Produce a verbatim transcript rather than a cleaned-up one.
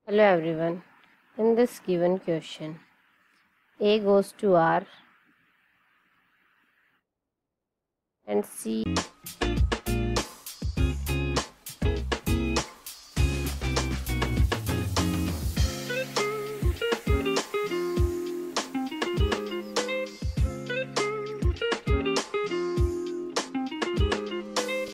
Hello everyone. In this given question, A goes to R and C